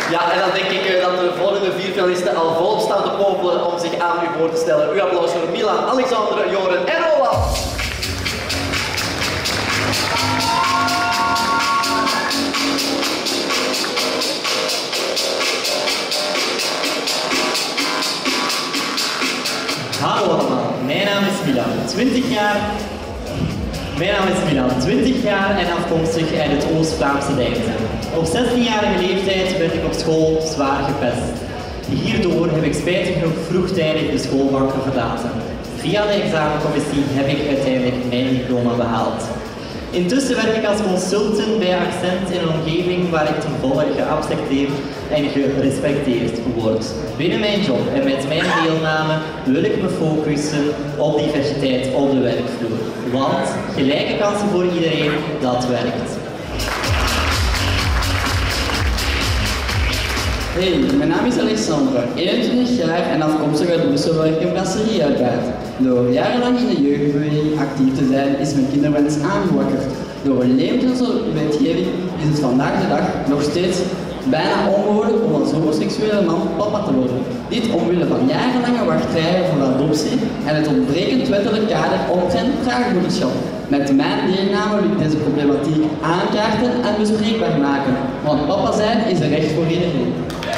Ja, en dan denk ik dat de volgende 4 finalisten al volop staan te popelen om zich aan u voor te stellen. Uw applaus voor Milan, Alexander, Joren en Roland. Hallo allemaal, mijn naam is Milan, 20 jaar. Mijn naam is Milan, 20 jaar en afkomstig uit het Oost-Vlaamse Deinze. Op 16-jarige leeftijd werd ik op school zwaar gepest. Hierdoor heb ik spijtig genoeg vroegtijdig de schoolbanken verlaten. Via de examencommissie heb ik uiteindelijk mijn diploma behaald. Intussen werk ik als consultant bij Accent in een omgeving waar ik ten volle geaccepteerd en gerespecteerd word. Binnen mijn job en met mijn deelname wil ik me focussen op diversiteit op de werkvloer. Want gelijke kansen voor iedereen, dat werkt. Hey, mijn naam is Alexander, 21 jaar en afkomstig uit Brussel waar ik in brasseriearbeid. Door jarenlang in de jeugdbeweging actief te zijn is mijn kinderwens aangewakkerd. Door een levensloze wetgeving is het vandaag de dag nog steeds bijna onmogelijk om als homoseksuele man papa te worden. Dit omwille van jarenlange wachtrijen voor adoptie en het ontbrekend wettelijk kader omtrent draagmoederschap. Met mijn deelname wil ik deze problematiek aankaarten en bespreekbaar maken, want papa zijn is een recht voor iedereen.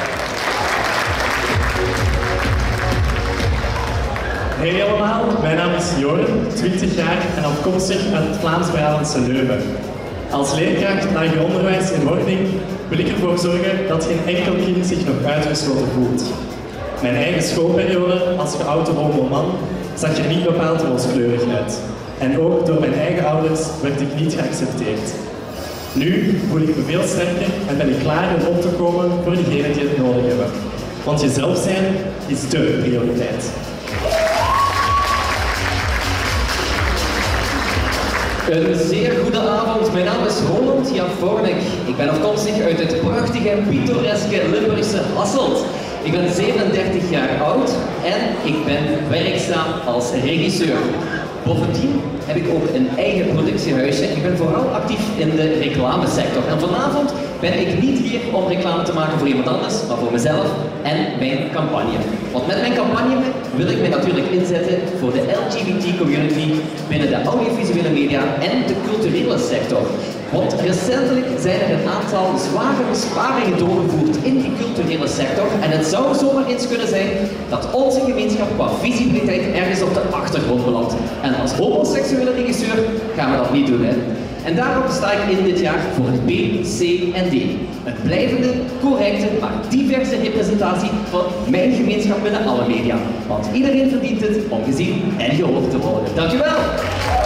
Hey allemaal, mijn naam is Joren, 20 jaar en afkomstig uit het Vlaams-Brabantse Leuven. Als leerkracht lager onderwijs in wording wil ik ervoor zorgen dat geen enkel kind zich nog uitgesloten voelt. Mijn eigen schoolperiode als geoude homo man zag er niet bepaald rooskleurig uit. En ook door mijn eigen ouders werd ik niet geaccepteerd. Nu voel ik me veel sterker en ben ik klaar om op te komen voor diegenen die het nodig hebben. Want jezelf zijn is dé prioriteit. Een zeer goede avond, mijn naam is Roland Jan Voornek. Ik ben afkomstig uit het prachtige en pittoreske Limburgse Hasselt. Ik ben 37 jaar oud en ik ben werkzaam als regisseur. Bovendien heb ik ook een eigen productiehuisje en ik ben vooral actief in de reclamesector. En vanavond ben ik niet hier om reclame te maken voor iemand anders, maar voor mezelf en mijn campagne. Want met mijn campagne wil ik mij natuurlijk inzetten voor de LGBT-community binnen de audiovisuele media en de culturele sector. Want recentelijk zijn er een aantal zware besparingen doorgevoerd in die culturele sector en het zou zomaar eens kunnen zijn dat onze gemeenschap qua visibiliteit ergens op de achtergrond belandt. En als homoseksuele regisseur gaan we dat niet doen, hè. En daarom sta ik in dit jaar voor het B, C en D. Een blijvende, correcte, maar diverse representatie van mijn gemeenschap binnen alle media. Want iedereen verdient het om gezien en gehoord te worden. Dankjewel!